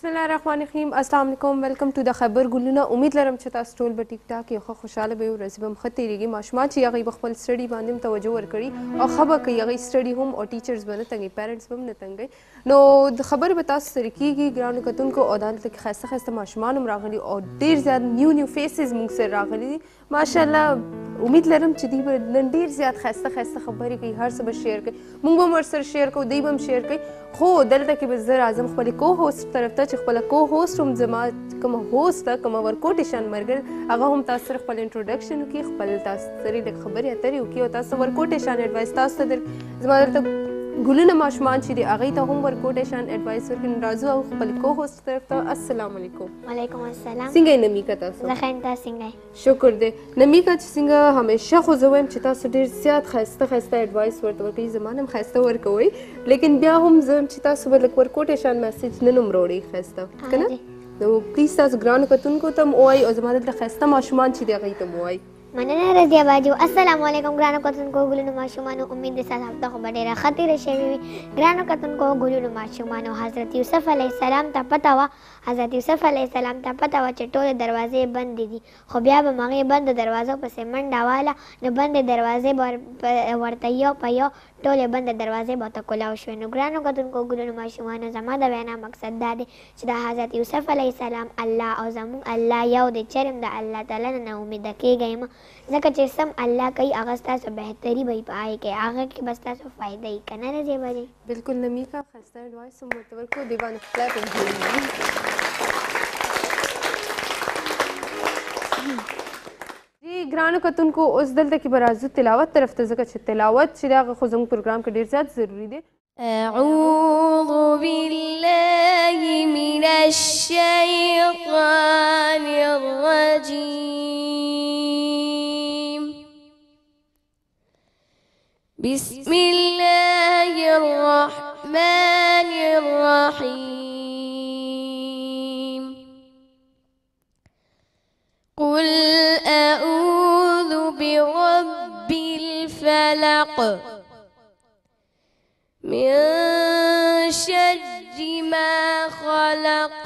बिस्मिल्लाहिर्रहमानिर्रहीम अस्सलाम वालेकुम वेलकम टू द खबर गुलूना उम्मीद लरम چې تاسو ټول به ټیک ټاک یو خوشاله به ورځ به مخ تیریږي ماشومان چې هغه خپل سټډي باندې توجه ورکړي او خبر کوي هغه سټډي هم او ټیچرز باندې تنګي پیرنټس هم نه تنګي نو د خبر به تاسو سره کیږي ګرانو کتونکو او دالته کې خاصه خاصه ماشومان هم راغلي او ډیر زیات نیو فیسز موږ سره راغلي دي ماشاءالله امید لرم چې دوی به نن ډیر زیات خاصه خبرې کوي هر څه به شیر کوي موږ به ورسره شیر کوو دوی به هم شیر کوي خو دلته کې به زه راځم خپل کو هوست طرف ته چې خپل کو هوست هم زما کوم هوست کوم ورکوټ شان مرګ هغه هم تاسو سره خپل انټروډکشن وکړي خپل تاسو سره د خبرې اترې وکړي او تاسو ورکوټ شان اډوایس تاسو ته زما درته ګلونه ماشومان چې دي هغه ته هم ورکوټ شان اډوایس ورکړي راځو او خپل کو هوست طرف ته السلام علیکم وعلیکم السلام څنګه نمیکا تاسو زه ښه یم تاسو څنګه شکر دی نمیکا چې څنګه همیشه خو زه وایم چې تاسو ډېر زیات ښایسته اډوایس ورته ورکوي زما نه هم ښایسته ورکوئ لیکن بیا هم زه چې تاسو به لږ ورکوټی شان میسج نن هم راوړئ ښایسته که نه نو پلیز تاسو ګرانو کتونکو ته هم ووایئ او زما دلته ښایسته ماشومان چې دي هغوی ته هم ووایئ مننه رضیه باجو السلام علیکم ګرانو کتونکو ګلونو ماشومانو امید د ستاسو هفته خو به ډېره ښه تېره شوې وي ګرانو کتونکو ګلونو ماشومانو حضرت یوسف علیه السلام ته پته وه حضرت یوسف علیه السلام ته پته وه چې ټولې دروازې بندې دي خو بیا به هغې بندو دروازو پسې منډه واله نو بندې دروازې به ورته یو په یو ټولې بندې دروازې به ورته کولاو شوې نو ګرانو کتونکو ګلونو ماشومانو زما د وینا مقصد دا دی چې د حضرت یوسف علیه السلام الله او زموږ الله یو دی چېرې هم د الله تعالی نه ناامیده کېږئ مه ځکه چې سم الله کوي هغه ستاسو بهتري به په هغې کې هغه کې به ستاسو فایده وي که نه رضیه باجي بلکل نمیکا ښایسته اډوایس هم ورته ورکړو دې باندې کلیپ هم جوړېږي جی ګرانو کتونکو اوس دلته کې به راځو تلاوت طرف ته ځکه چې تلاوت چې دی هغه خو زموږ پروګرام کې ډېر زیات ضروري دی أعوذ بالله من الشيطان الرجيم بسم الله الرحمن الرحيم قل أعوذ برب الفلق من شر ما خلق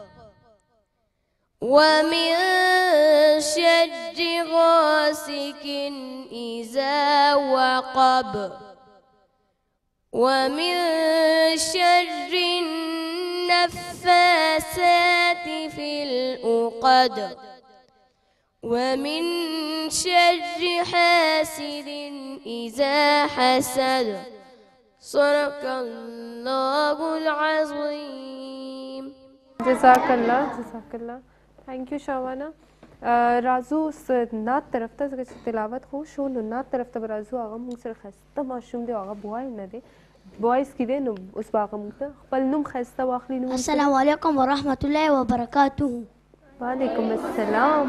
ومن شر غاسق إذا وقب ومن شر النفاثات في العقد ومن شر حاسد إذا حسد صدق الله العظيم جزاک الله تھینک یو شاوانا راځو اوس نعت طرف ته ځکه چې تلاوت خو شو نو نعت طرف ته به راځو هغه موږ سره ښایسته ماشوم دی هغه بوای نه دی بوایز کې دی نو اوس به هغه موږ ته خپل نوم ښایسته واخلي نو السلام علیکم ورحمة الله وبرکاته وعلیکم السلام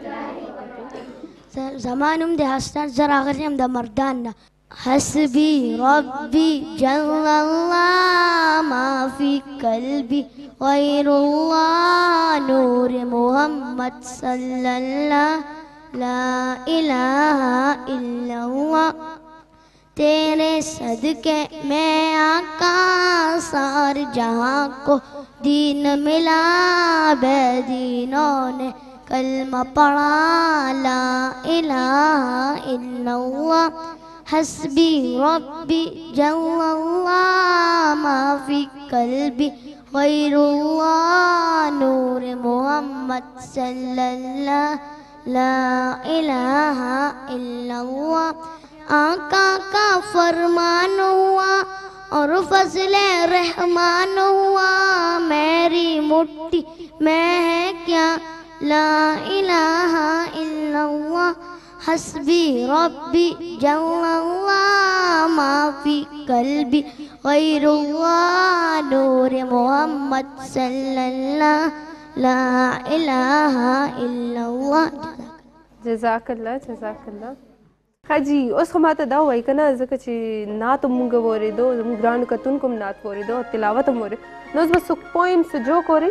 زما نوم د حسن زه راغلی یم د مردان نه حسبي ربي جل الله ما في قلبي غير الله نور محمد صلى الله لا إله إلا الله तेरे सदके मैं आका सार जहाँ को दीन मिला बेदीनों ने कलमा पढ़ा ला इलाहा इल्लल्लाह हस्बी रब्बी जल्लल्लाह मा फी कल्बी गैरुल्लाह नूर मोहम्मद सल्लल्लाह ला इलाहा इल्लल्लाह आका का फरमान हुआ और फजल रहमान हुआ मेरी मुट्ठी में है क्या ला इलाहा इल्लल्लाह हस्बी रब्बी जल्लल्लाह मा फी कल्बी गैरुल्लाह नूर मोहम्मद सल्लल्लाह ला इलाहा इल्लल्लाह جزاک الله ښه جي اوس خو ماته دا ووایي که نه ځکه چې نعت هم مونږ واورېدو زموږ ګرانو کتونکو هم نعت واورېدو او تلاوت هم واورېدو نو اوس به څوک پویم څه جوک واورئ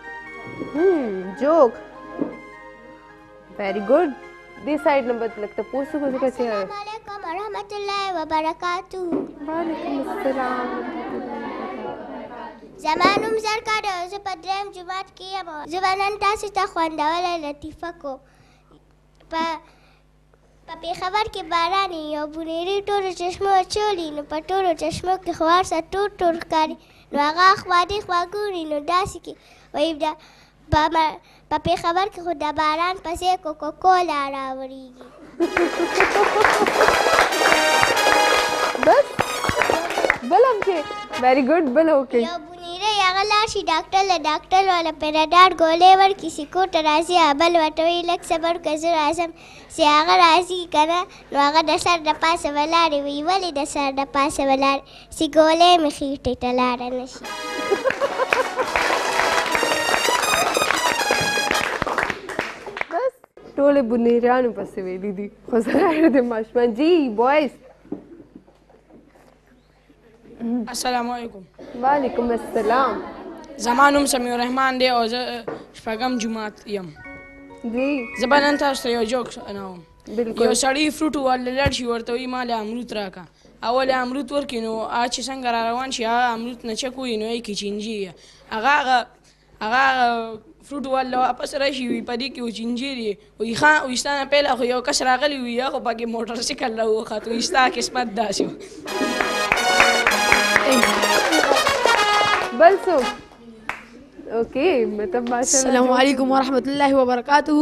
جوک ویری ګډ دې سایډ نه به لږ تپوس وکړو ځکه چې السلام علیکم ورحمة الله وبرکاته وعلیکم السلام زما نوم زرکار او زه په درېیم جومات کې یم. زه به نن تاسو ته خوندوره لطیفه کوم. په پېښور کې باران یو بونیري ټولو چشمو اچولی، نو په ټولو چشمو کې خو هر څه تور تور ښکاري، نو هغه خوا دې خوا ګوري نو داسې کې وایي په پېښور کې خو د باران پسې کوکاکولا راوړېږي. بس بل هم چې ویری ګډ بل وکړي. یو بونیری هغه لاړ شي ډاکټر له، ډاکټر والا پیناډار ګولۍ ورکړي چې کور ته راځي. بل ورته وایي لږ صبر وکړه زه راځم. چې هغه راځي که نه نو هغه د سر د پاسه ولاړې وي. ولې د سر د پاسه ولاړې؟ چې ګولۍ مې خېټې ته لاړه نه شي. بس ټولې بونیریانو پسې ویلي دي. خو ظاهر د ماشومان جی بوایز. السلام علیکم. وعلیکم السلام. زما نوم سمیع الرحمن دی او زه شپږم جومات یم. جی زه به نن تاسو ته یو جوک سنوم. بالکل. یو سړی فروټ والا لاړ شي ورته وایي ما له امرود راکړه. اول یې امرود ورکړي نو هغه چې څنګه را روان شي هغه امرود نه چک وایي نو یې کچینجي هغه فروټ والا واپس راشي وي په دې کې وچینجیر یې وایي ښه وایي ستا نه پهله خو یو کس راغلی وي هغه پکې موټر سایکل راوخت وایي ستا قسمت داسې و. بل څوک؟ اوکې مطلب ماشاءالله. السلام علیکم ورحمۃ اللہ وبرکاتہ.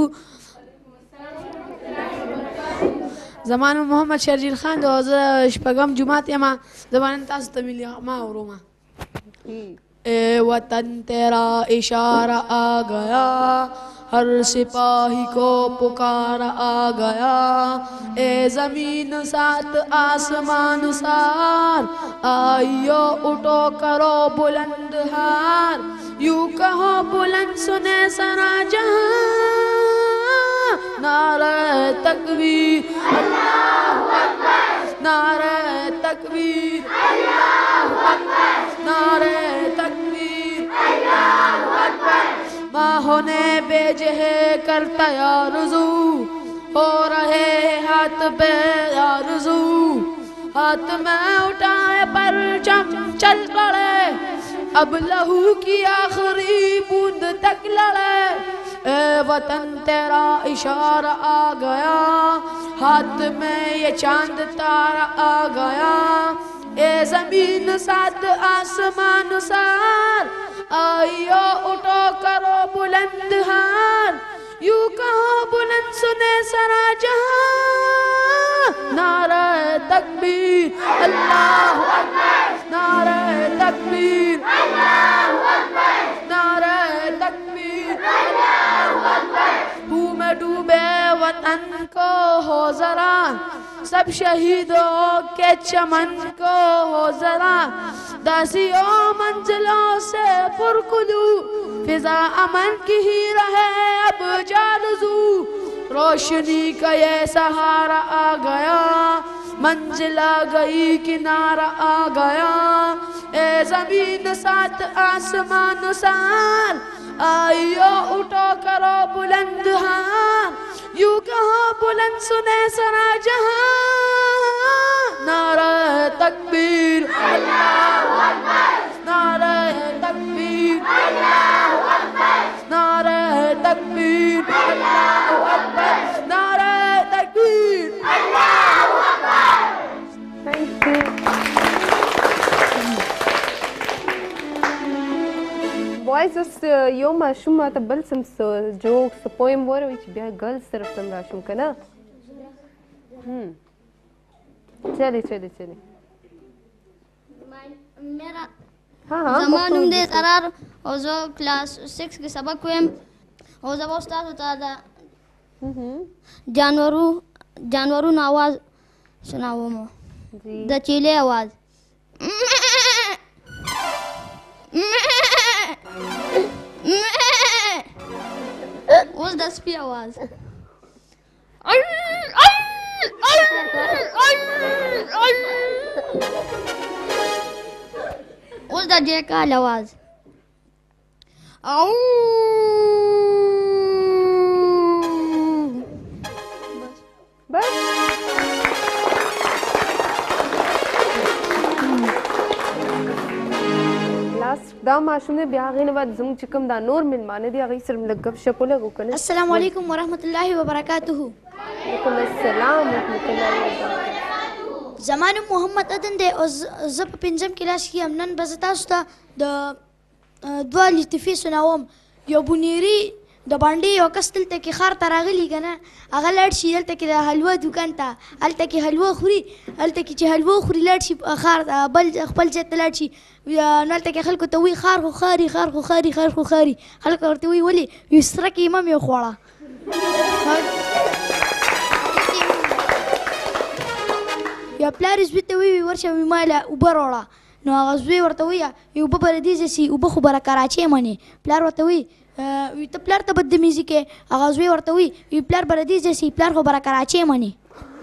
زما نوم محمد شرجیل خان دی او زه شپږم جومات یم. زه به نن تاسو ته ملیغمه اورم. اے وطن تیرا اشارہ آ گیا، ہر سپاہی کو پکارا آ گیا. اے زمین سات آسمان سار، آئیو اٹھو کرو بلند ہار. یوں کہو بلند سنے سرا جہاں، نعرہ تکبیر اللہ اکبر، نعرہ تکبیر اللہ اکبر، نعرہ تکبیر اللہ اکبر. ماہوں نے بیجے کرتا یا رضو، ہو رہے ہاتھ پہ یا رضو. ہاتھ میں اٹھائے پرچم چل پڑے، اب لہو کی آخری بوند تک لڑے. اے وطن تیرا اشارہ آ گیا، ہاتھ میں یہ چاند تارا آ گیا. اے زمین سات آسمان سار، آئیو اٹھو کرو بلند ہار. یوں کہو بلند سنے سرا جہاں، نعرہ تکبیر اللہ اکبر، نعرہ تکبیر اللہ اکبر، نعرہ تکبیر اللہ اکبر. خون میں ڈوبے وطن کو ہو ذرا، سب شہیدوں کے چمن کو ہو ذرا. داسیوں منزلوں سے پرکلو، فضا امن کی ہی رہے اب جارزو. روشنی کا یہ سہارا آ گیا، منزل آ گئی کنارہ آ گیا. اے زمین سات آسمان سار، آئیو اٹھو کرو بلند ہار. یوں کہو بلند سنے سرا جہاں، نعرہ تکبیر اللہ اکبر، نعرہ تکبیر اللہ اکبر، نعرہ تکبیر اللہ اکبر، نعرہ تکبیر اللہ اکبر. Thank you. بوایز اوس یو ماشوم ماته بل سم جوک پویم واروي چې بیا ګرلز طرف ته راشم که نه. چلے چلے چلے. زما نوم دی قرار او زه کلاس 6 کې سبق وایم او زه به استادو ته د جانورونو آواز سناوم. د چیلې آواز، اوس د سپي آواز، اوس د جیکال آواز. بس لاست دا ماشوم دی بیا هغې نه بعد زموږ چې کوم دا نور میلمانه دي هغوی سره لږ ګپ شپ ولګو که نه. السلام علیکم ورحمۃ اللہ وبرکاتہ. وعلیکم السلام ورحمۃ الله وبرکاتہ. زما نوم محمد عدن دی او زه په 5م کلاس کې یم. نن به زه تاسو ته د 2 لطیفې سناوم. یو بونیري د باندې یو کس دلته کې ښار ته راغلی که نه، هغه لاړ شي دلته کې د حلوا دوکان ته، هلته کې حلوا خوري، هلته کې چې حلوا خوري لاړ شي ښار بل خپل ځای ته لاړ شي، نو هلته کې خلکو ته وایي ښار خو ښاري، ښار خو ښاري، ښار خو ښاري. خلک ورته وایي ولې؟ وایي سره کې امام یې خوړه. یا پلار یې زوی ته وایي ورشه وایي ما له اوبه راوړه. نو هغه زوی ورته وایي اوبه به ردیځه سي، اوبه خو به کراچۍ منې. پلار ورته وایي وی ته پلار ته بدتمیزي کوې. هغه زوی ورته وایي وی پلار به ردیځه سي، پلار خو به کراچۍ منې.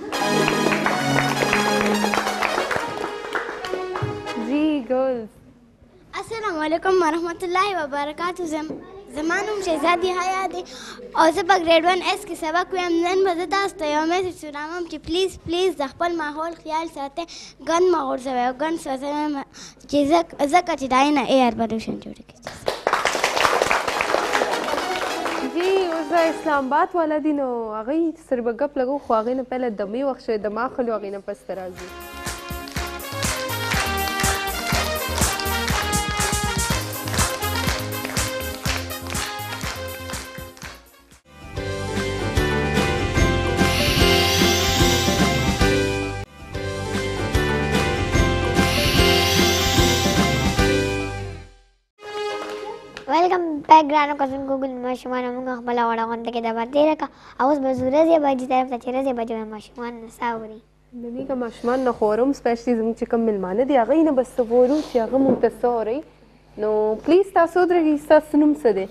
جی ګرلز السلام علیکم ورحمۃ اللہ وبرکاتہ. زما نوم شهزادي حیا دی او زه په ګریډ 1 کې سبق وایم. نن به زه تاسو ته یو میسج سنامم چې پلیز د خپل ماحول خیال ساتئ، ګند مه غورځوئ او ګند سوځوئ چې ځکه چې د هغې نه ایر پلیوشن جوړېږي. جی اوس دا اسلام آباد والا دي نو هغوی سره به ګپ لګو، خو هغې نه پهله دمې وخت شوی، دمه اخلو، هغې نه پس ته راځو. ویلکم بیک ګرانو کزنکو ګل ماشومانو. موږ خپله وړه غونډه کې د بار تېره کړه. اوس به ځو رضیه باجي طرف ته چې رضیه باجي به ماشومان نڅا اوري. نمیږه ماشومان نه خورم سپیشلی زموږ چې کوم میلمانه دي هغوی نه به څه غواړو چې هغه موږ ته څه اورئ. نو پلیز تاسو ودرېږئ. ستاسو نوم څه دی؟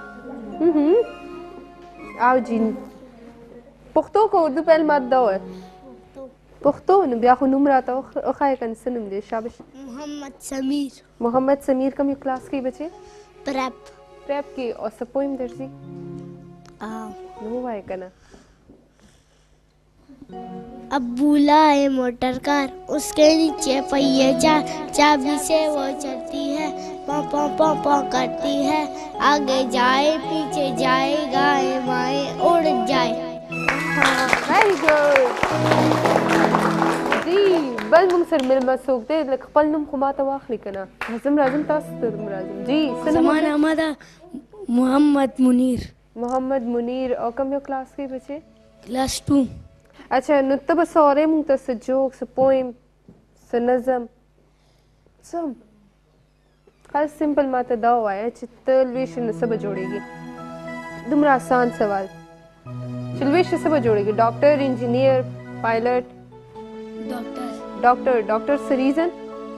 او جی پښتو که اردو پیل مات دا ووایه. پښتو. نو بیا خو نوم راته وښایه که نه څه نوم دی؟ شابش. محمد سمیر. محمد سمیر کوم یو کلاس کې بچې؟ پریپ کې. او څه پویم درځي؟ نو ووایه که نه. अब्बूला है मोटर कार, उसके नीचे पहिए चार, चाबी से वो चलती है, पॉ पॉ पॉ पॉ करती है, आगे जाए पीछे जाए, गाए बाएं उड़ जाए. Very good. जी بل موږ سره مېلمه څوک دی؟ لکه خپل نوم خو ما ته واخلي که نه. راځم تاسو ته راځم. جی زما نام ده محمد منیر. محمد منیر. او کوم یو کلاس کې بچې؟ کلاس 2. اچھا نو ته به څه اورې موږ ته؟ څه جوک، څه پویم، څه نظم، څه؟ خاص سمپل ما ته دا ووایه چې ته لوی شې نو څه به جوړېږي؟ دومره آسان سوال چې لوی شې څه به جوړېږي؟ ډاکټر، انجینیر، پایلټ؟ ډاکټر. څه ریزن؟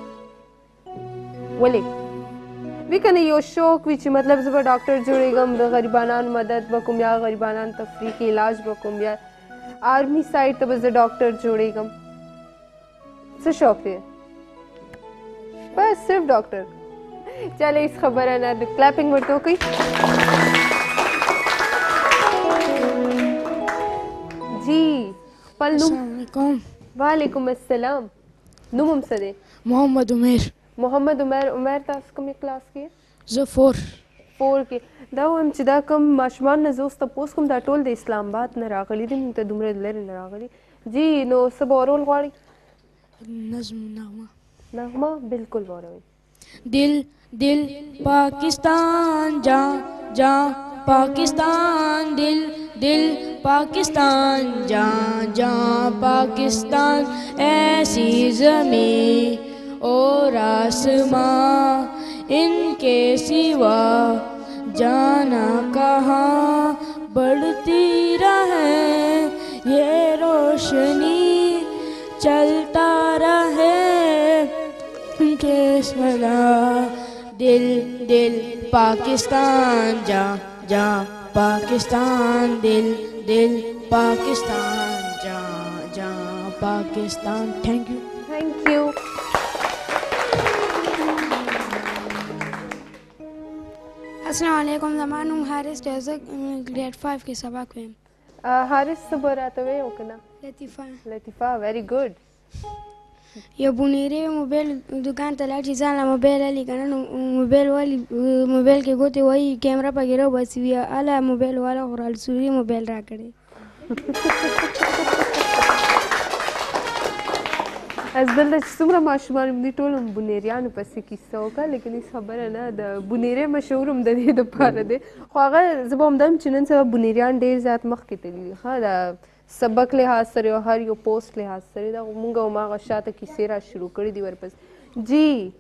ولې؟ وي که نه یو شوق وي چې مطلب زه به ډاکټر جوړېږم، د غریبانو مدد به کوم، یا غریبانو تفریح کې علاج به کوم، یا آرمی سایډ ته به زه ډاکټر جوړېږم. څه شوق دی؟ بس صرف ډاکټر. چله هېڅ خبره نه. کلیپینګ ورته وکړئ. جی خپل نوم؟ وعلیکم السلام. نوم هم څه دی؟ محمد عمیر. محمد عمیر تاسو کومې کلاس کې؟ زه 4 کې. دا وایم چې دا کوم ماشومان نه زه اوس تپوس کوم دا ټول د اسلام آباد نه راغلي دي، موږ ته دومره لرې نه راغلي. جی نو څه به اورول غواړئ؟ نظم نغمه بالکل واوروئ. دل پاکستان جا جا پاکستان دل پاکستان جا جا پاکستان ایسی زمین اور آسمان ان کے سوا جانا کہاں بڑھتی رہے یہ روشنی چلتا رہے کے سنا دل پاکستان جا جا پاکستان دل پاکستان جا جا پاکستان. تھینک یو. السلام علیکم. زما نوم حارث دی. زه ګریډ 5 کې سبق وایم. حارث څه به راته وایې او که نه؟ لطیفه. ویری ګډ. یو بونیری موبایل دکان ته لاړ چې ځان له موبایل اخلي که نه نو موبایل والي موبایل کې ګوتې وایي کیمره پکې راوباسي وي هله موبایل والا خو رالسوري موبایل راکړی از دلته چې څومره ماشومان دي ټول هم بونیریانو پسې کیسه وکړه لیکن هېڅ خبره نه د بونیری مشهور هم د دې دپاره دی خو هغه زه به همدا یم چې نن سبا بونیریان ډېر زیات مخکې تللي دي ښه د سبق لحاظ سره او هر یو پوسټ لحاظ سره دا مونږ هم هغه شاته کیسې را شروع کړي دي ورپسې جی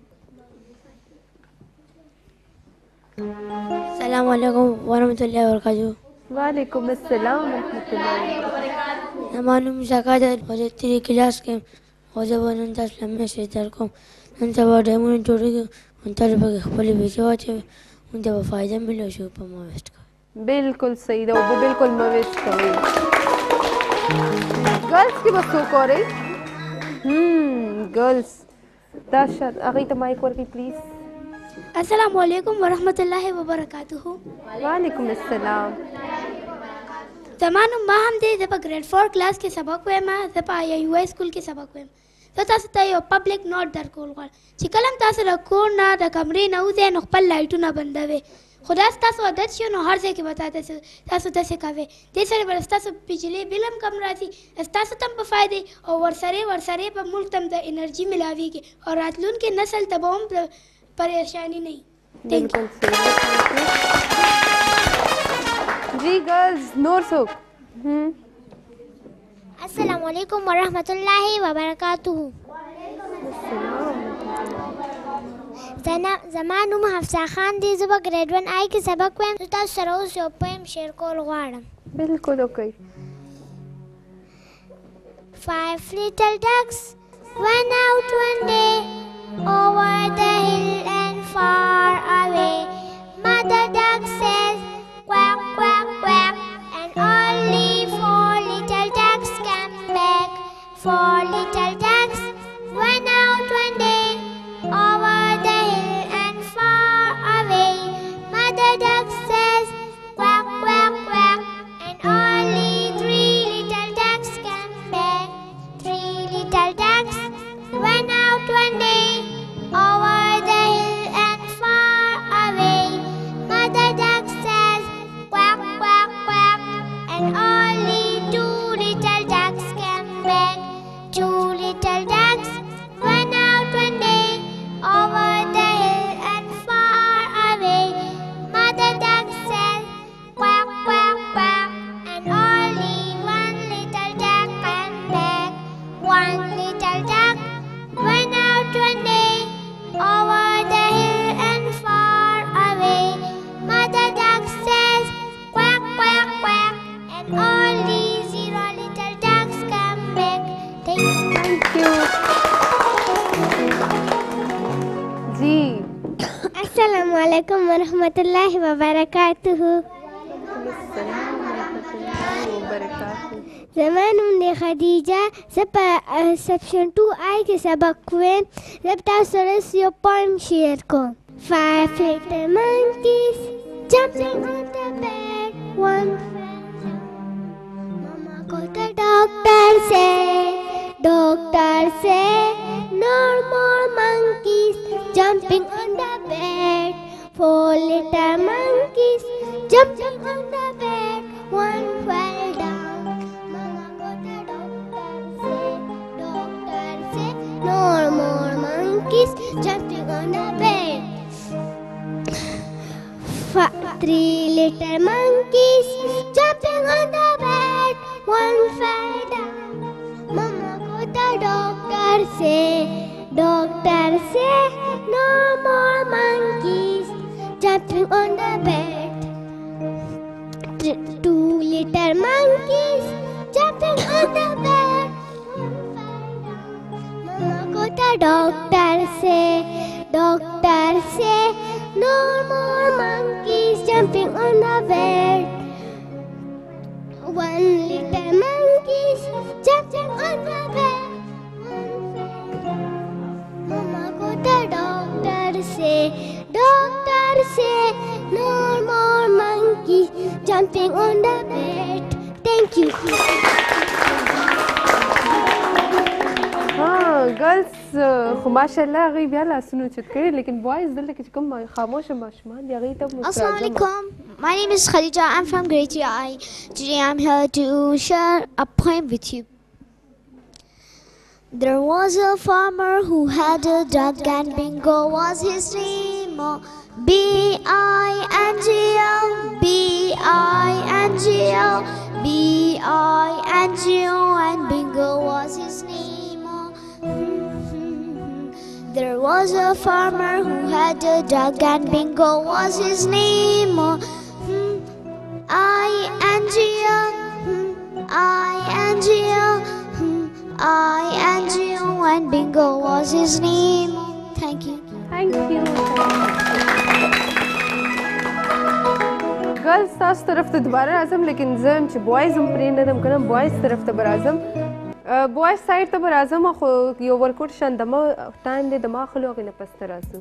السلام علیکم ورحمۃ اللہ وبرکاتہ. وعلیکم السلام ورحمۃ اللہ وبرکاتہ. زما نوم زکات دی په تیرې کلاس کې او زه به نن تاسو له میسج درکوم. نن سبا ډیمونه جوړېږي نو تاسو پکې خپلې پیسې واچوئ نو ته به فایده ملو شي په ما ویسټ کوئ. بالکل صحیح ده اوبه بالکل مه ویسټ کوئ. ګرلز کې به څوک اورئ؟ ګرلز دا شاید هغوی ته مایک ورکړئ پلیز. السلام علیکم ورحمۃ اللہ وبرکاتہ. وعلیکم السلام. زما نوم ماهم دی. زه په ګریډ 4 کلاس کې سبق وایم. زه په یو سکول کې سبق وایم. زه تاسو ته یو پبلک نوټ درکول غواړم چې کله هم تاسو له کور نه د کمرې نه وځئ نو خپل لایټونه بندوئ. خو دا ستاسو عادت شي نو هر ځای کې به تاسو داسې کوئ. دې سره به ستاسو بجلۍ بل هم کم راځي ستاسو ته هم په فایده او ورسره به ملک ته هم د انرژي ملاویږي او راتلونکي نسل ته به هم پریشانی نہیں. بالکل صحیح. جی گرلز نور څوک؟ السلام علیکم ورحمۃ اللہ وبرکاتہ. زما نوم حفصه خان دی. زه په ګریډ 1 آی کې سبق وایم. زه تاسو سره اوس یو پویم شیر کول غواړم. بالکل اوکې. 5 little ducks went out one day over the hill and far away. Mother duck says quack quack quack, and only 4 little ducks came back. 4 little ducks went out one day over the hill and far away. Mother duck says quack quack quack, and only 3 little ducks came back. 3 little ducks went out one day over the hill and far away. Mother duck says quack quack quack, and only 2 little ducks came back. 2 little ducks went out one day over the hill and far away. Mother duck says quack quack quack, and only 1 little duck came back. 1 little duck went out one day over the hill and far away. Mother duck says quack quack quack, and only 0 little ducks come back. Thank you. جی السلام علیکم ورحمۃ اللہ وبرکاتہ. زما نوم دی خدیجه. زه په سیکشن 2 آی کې سبق وایم. زه به تاسو سره یو پویم شیر کوم. 5 little monkeys jumping on the bed. One fell down. Mama called the doctor said no more monkeys jumping on the bed. 4 little monkeys jumping on the bed. One fell down. Mama called the doctor said no more monkeys jumping on the bed. 3 little monkeys jumping on the bed. One fell down. Mama called the doctor said no more monkeys jumping on the bed. 2 little monkeys jumping on the bed. One fell down. Mama called the doctor said no more monkeys jumping on the bed. 1 little monkeys jumping on the bed. One fell down. Mama called the doctor said no more monkeys jumping on the bed. Thank you. हाँ ګرلز خو ماشاءالله هغوی بیا لاسونه اوچت کړي لیکن بوایز دلته کې چې کوم خاموشه ماشومان دي هغوی ته Assalamu alaikum. My name is Khadija. I'm from grade 3I. Today I'm here to share a poem with you. There was a farmer who had a dog and Bingo was his name. B-I-N-G-O, B-I-N-G-O, B-I-N-G-O, and Bingo was his name. There was a farmer who had a dog and Bingo was his name. I-N-G-O, I-N-G-O, I-N-G-O, and Bingo was his name. Thank you. Thank you. Girls تاسو طرف ته دوباره راځم لیکن زه چې بوایز هم پرې نه دم کنه بوایز طرف ته به راځم بوایز سایډ ته به راځم خو یو ورکوټ شان دمه ټایم دی دمه اخلو هغې نه پس ته راځو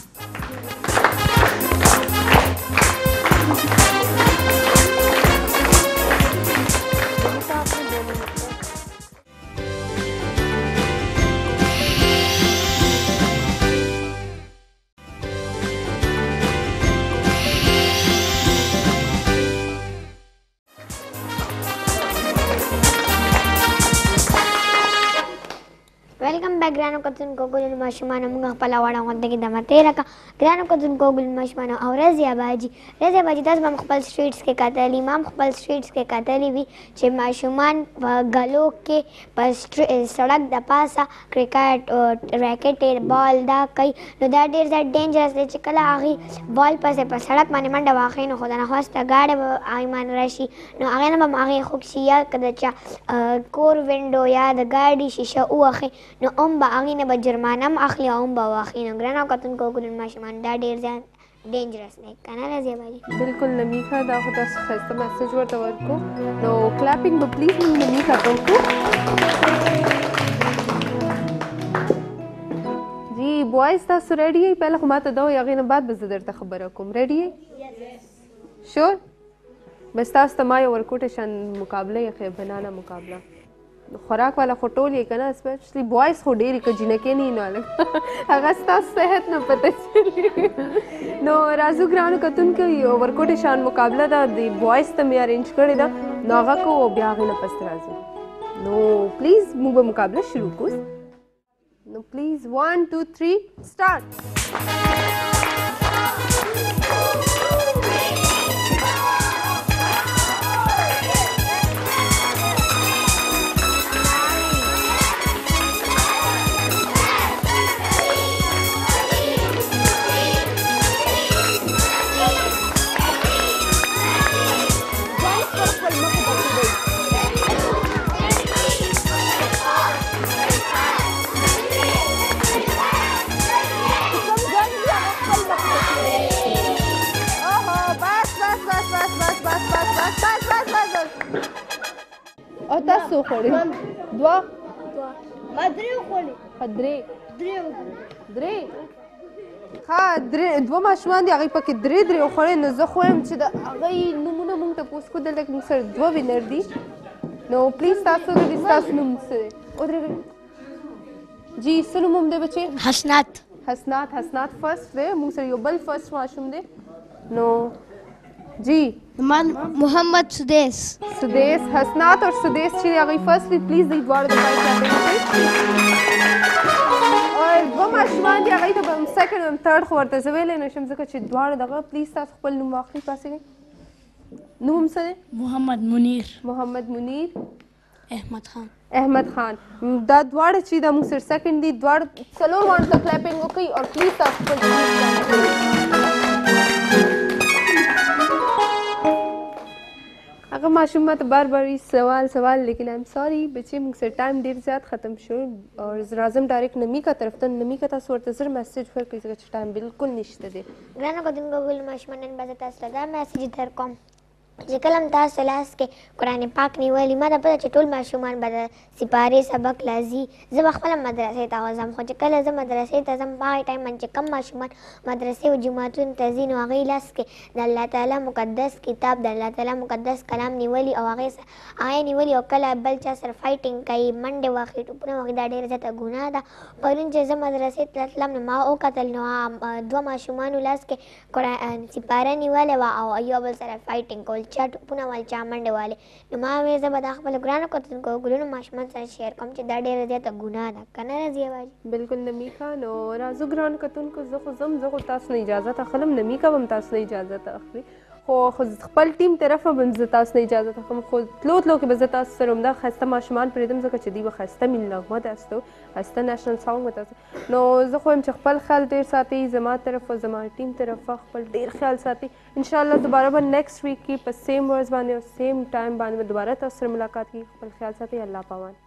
welcome back ग्रानो कतुन को गुल माशुमानो मुंगा पला वाड़ा होते की दमा तेरा का ग्रानो कतुन को गुल माशुमानो और रजिया बाजी दस बम खपल स्ट्रीट्स के कातली माम खपल स्ट्रीट्स के कातली भी जे माशुमान गलो के पर सड़क द पासा क्रिकेट रैकेट बॉल दा कई no that is that dangerous दे चकला आगी बॉल पर सड़क माने मंडा वाखिन खुदा ना होस्ता गाड़े आईमान रशी नो आगे ना बम आगे खुशिया कदचा कोर विंडो या द गाड़ी शीशा उखे नो با اغینه به جرمانه م اخلي او به واخینه ګرانو کتونکو ګلون ماشومان دا ډېر زیات ډینجرس دی که نه رضیه باجي بالکل نمیکا دا خو تاسو ښایسته میسج ورته ورکړو نو کلاپینګ به پلیز موږ نمیکا ته وکړو جی بوایز تاسو ریډي یئ پهله خو ماته دا وایي هغې نه بعد به زه درته خبره کوم ریډي یئ شور بس تاسو ته ما یو ورکوټه شان مقابله یې بنانه مقابله خوراک والا خو ټول یې که نه اسپیشلي بوایز خو ډېر یې که جینکې نه یي نو هلک هغه ستاسو صحت نه پته چلي نو راځو ګرانو کتونکو یو ورکوټې شان مقابله ده د بوایز ته مې ارینج کړې ده نو هغه کوو او بیا هغې نه پس راځو نو پلیز موږ به مقابله شروع کړو نو پلیز 1 2 3 سټارټ او تاسو خوړې دوه ما درې وخوړې درې ښه دوه ماشومان دي هغوی پکې درې وخوړې نو زه خو یم چې د هغوی نومونه مونږ تپوس کړو دلته مونږ سره دوه وینر دي نو پلیز تاسو دې ستاسو نوم څه دی ودرېږئ جی څه نوم هم دی بچې حسنات فرسټ دی مونږ سره یو بل فرسټ ماشوم دی نو جی محمد سدیس حسنات اور سدیس چې دی هغوی فرسټ دی پلیز دوی دواړه د پای کلاپینګ وکړئ اور دوه ماشومان دي هغوی ته به هم سیکنډ هم تھرډ خو ورته زه ویلی نه شم ځکه چې دواړه دغه پلیز تاسو خپل نوم واخلئ پاسېږئ نوم هم څه دی محمد منیر احمد خان دا دواړه چې دا موږ سره سیکنډ دي دواړه څلور واړو ته کلاپینګ وکړئ اور پلیز تاسو خپل هغه ماشوم ماته بار سوال لیکن ایم سوري بچې موږ سره ټایم ډېر زیات ختم شو او راځم ډایرکټ نمیکا طرف ته نمیکا تاسو ورته زر میسج ورکړئ ځکه چې ټایم بالکل نشته دی ګرانو کتونکو ګل ماشومان نن به زه تاسو ته دا میسج درکوم چې کله هم تاسو لاس کې قرآن پاک نیولي ما ته پته چې ټول ماشومان به د سپارې سبق لا ځي زه به خپله مدرسې ته ځم خو چې کله زه مدرسې ته ځم په هغې ټایم باندې چې کم ماشومان مدرسې او جوماتونو ته ځي نو هغوی لاس کې د الله تعالی مقدس کتاب د الله تعالی مقدس کلام نیولي او هغې نیولي او کله بل چا سره فایټینګ کوي منډې واخلي ټوپونه واخلي دا ډېره زیاته ګناه ده پرون چې زه مدرسې ته تلم نو ما وکتل نو دوه ماشومانو لاس کې سپاره نیولې وه او یو بل سره فایټینګ کول چا ټوپونه وال چا منډې والې نو ما ویل زه به دا خپلو ګرانو کتونکو ګلونو ماشومان سره شیر کوم چې دا ډېره زیاته ګناه ده که نه رضیه باجي بالکل نمیکا نو راځو ګرانو کتونکو زه خو ځم زه خو تاسو نه اجازت اخلم نمیکا به هم تاسو نه اجازت اخلي خو خپل ټیم طرفه به زه تاسو نه اجازت اخلم خو تلو که به زه تاسو سره همدا ښایسته ماشومان پرېږدم ځکه چې دوی به ښایسته ملي نغمه داسته ښایسته نیشنل سانګ به تاسو نو زه خو یم چې خپل خیال ډېر ساتئ زما طرف او زما ټیم طرفه خپل ډېر خیال ساتئ انشاءالله دوباره به نیکسټ ویک کې په سیم ورځ باندې او سیم ټایم باندې به دوباره تاسو سره ملاقات کړي خپل خیال ساتئ الله پامان